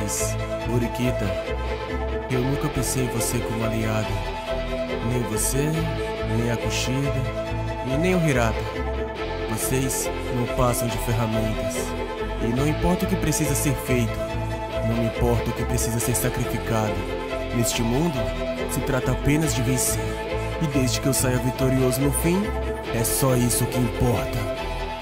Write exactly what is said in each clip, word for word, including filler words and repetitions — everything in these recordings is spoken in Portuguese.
Mas, Orikita, eu nunca pensei em você como aliado. Nem você, nem a Kushida e nem o Hirata. Vocês não passam de ferramentas. E não importa o que precisa ser feito, não me importa o que precisa ser sacrificado. Neste mundo, se trata apenas de vencer. E desde que eu saia vitorioso no fim, é só isso que importa.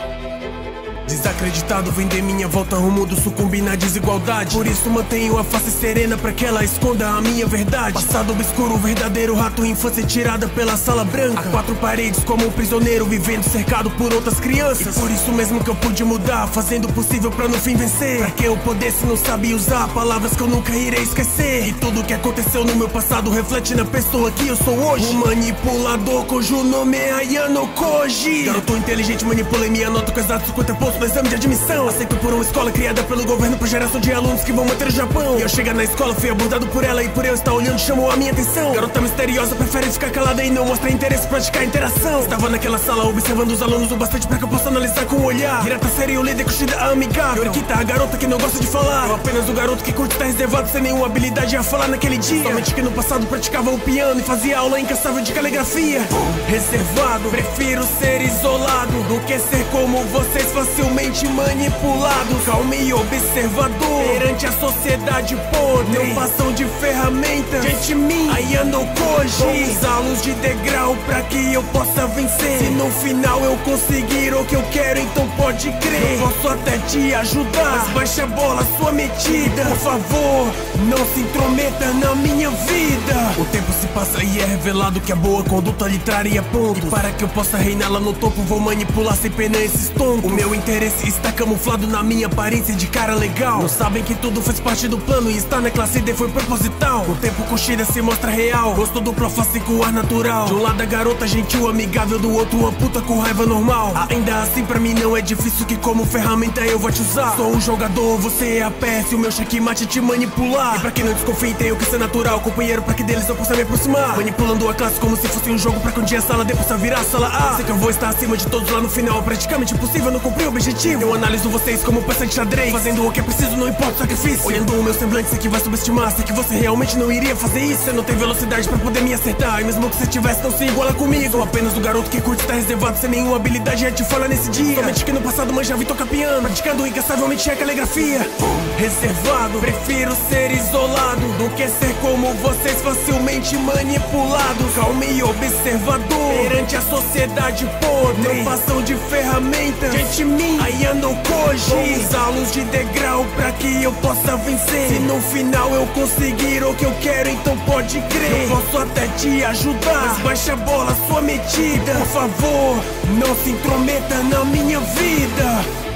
Desacreditado, vender minha volta rumo do sucumbir na desigualdade. Por isso mantenho a face serena pra que ela esconda a minha verdade. Passado obscuro, verdadeiro rato, infância tirada pela sala branca. A quatro paredes como um prisioneiro, vivendo cercado por outras crianças. E por isso mesmo que eu pude mudar, fazendo o possível pra no fim vencer. Pra que eu pudesse não sabia usar palavras que eu nunca irei esquecer. E tudo que aconteceu no meu passado reflete na pessoa que eu sou hoje. O manipulador cujo nome é Ayano Koji. Garoto inteligente, manipulei minha nota com exatos cinquenta pontos no exame de admissão. Aceito por uma escola criada pelo governo por geração de alunos que vão manter o Japão. E ao chegar na escola fui abordado por ela, e por eu estar olhando chamou a minha atenção. Garota misteriosa prefere ficar calada e não mostra interesse pra praticar interação. Estava naquela sala observando os alunos o bastante pra que eu possa analisar com o olhar. Hirata seria o líder, Kushida a amigável, Orikita a garota que não gosta de falar. Eu apenas o garoto que curte estar reservado sem nenhuma habilidade a falar naquele dia. Somente que no passado praticava o piano e fazia aula incansável de caligrafia. Reservado, prefiro ser isolado do que ser como vocês, facilmente manipulados. Calmo e observador perante a sociedade podre. Não passam de ferramenta diante de mim, Ayano Koji. Vou usá-los de degrau pra que eu possa vencer. Se no final eu conseguir o que eu quero, então pode crer. Eu posso até te ajudar, mas baixa a bola, sua metida. Por favor, não se intrometa na minha vida. O tempo se passa e é revelado que a boa conduta lhe traria pontos. E para que eu possa reinar lá no topo, vou manipular sem pena esses tontos. O meu interesse está camuflado na minha aparência de cara legal. Não sabem que tudo faz parte do plano e estar na classe D foi proposital. O tempo Kushida se mostra real, rosto duplo face com ar natural. De um lado a garota gentil, amigável, do outro uma puta com raiva normal. Ainda assim pra mim não é difícil que como ferramenta eu vou te usar. Sou um jogador, você é a peça e o meu checkmate é te manipular. E pra quem não desconfia, tenho que ser natural, companheiro, pra que deles eu possa me aproximar. Manipulando a classe como se fosse um jogo pra que um dia a sala D possa virar a sala A. Sei que eu vou estar acima de todos lá no final, praticamente impossível não cumprir o objetivo. Eu analiso vocês como peça de xadrez, fazendo o que é preciso, não importa o sacrifício. Olhando o meu semblante, sei que vai subestimar, sei que você realmente não iria fazer isso. Você não tem velocidade pra poder me acertar, e mesmo que você tivesse não se iguala comigo. Sou apenas o garoto que curte estar reservado sem nenhuma habilidade a te falar nesse dia. Somente que no passado manjava e toca piano, praticando incansavelmente a caligrafia. Reservado, prefiro ser isolado do que ser como vocês, facilmente manipulados. Calmo e observador perante a sociedade podre. Não passam de ferramenta diante de mim, Ayano Koji. Vou usá-los de degrau pra que eu possa vencer. Se no final eu conseguir o que eu quero, então pode crer. Eu posso até te ajudar, mas baixa a bola, sua metida. Por favor, não se intrometa na minha vida.